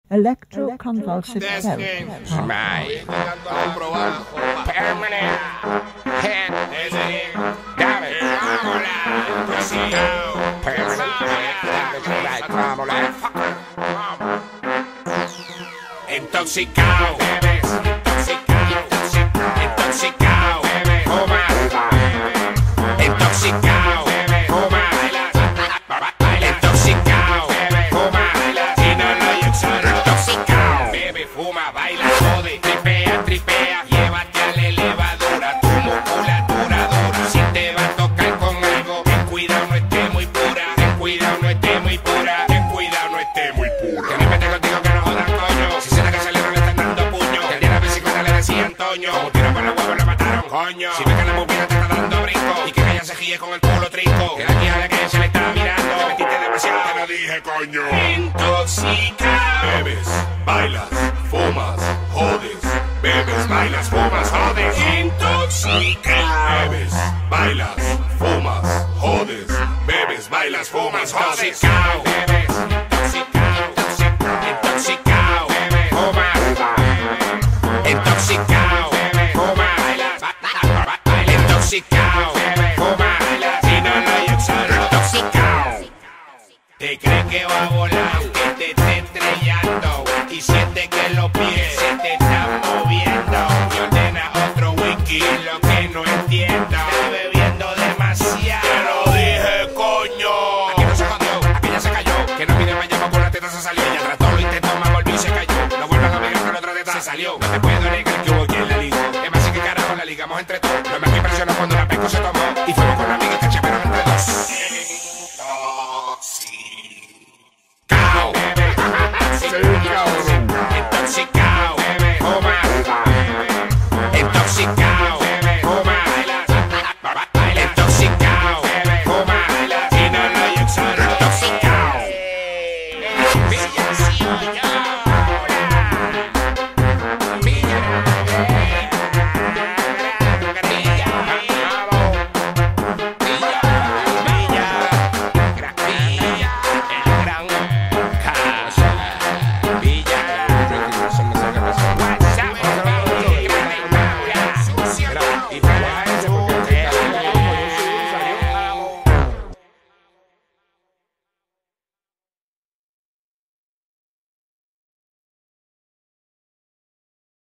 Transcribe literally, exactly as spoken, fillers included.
Electroconvulsive therapy. Smile. Permanent. Head. Damage. Permanent. Entoxikaos. Entoxikaos. Fuma. Entoxikaos. Fuma. Entoxikaos. Fuma. Y no lo exhalo. Entoxikaos. Bebe, fuma, baila, jode. Tripea, tripea. Llévate a la elevadora. Tu musculatura dura. Si te va a tocar con algo, ten cuidado, no esté muy pura. Ten cuidado, no esté muy pura. Ten cuidado, no esté muy pura. Que no inventen contigo que no jodan, coño. Si se la que salieron le están dando puño. Que el día de la bicicleta le decían Toño. Como tiro por los huevos lo mataron, coño. Si ves que la movida te está dando brinco y que ella se gíe con el culo trinco. Que aquí a la que se le está mirando. Te metiste demasiado, te lo dije, coño. Entoxikaos. Bebes, bailas, fumas, jodes. Bebes, bailas, fumas, jodes. Intoxicados. Bebes, bailas, fumas, jodes. Bebes, bailas, fumas, jodes. Intoxicados. Bebes, intoxicados. Intoxicados. Bebes, fumas. Intoxicados. Bebes, fumas. Intoxicados. Bebes, fumas. Si no lo hay exhalo. Intoxicados. Te crees que va a volar, que te esté estrellando y siente que los pies se te están moviendo. Y ordena otro whisky, lo que no entiendo. Está bebiendo demasiado. Te lo dije, coño. Aquí no se jodió, aquí ya se cayó. Que no pide más llamo por la teta se salió. Ella trató, lo intentó, más volvió y se cayó. No vuelvan a mirar que la otra teta se salió. No te puedo negar que hubo quien la ligó. Es más, sí que carajo la ligamos entre todos. Lo más que impresionó cuando la pesco se tomó y fuimos con la amiga que chepearon entre dos. Entoxicao, fuma. Entoxicao, fuma. Entoxicao, fuma. Y no lo hay exhalo. Entoxicao. What's up?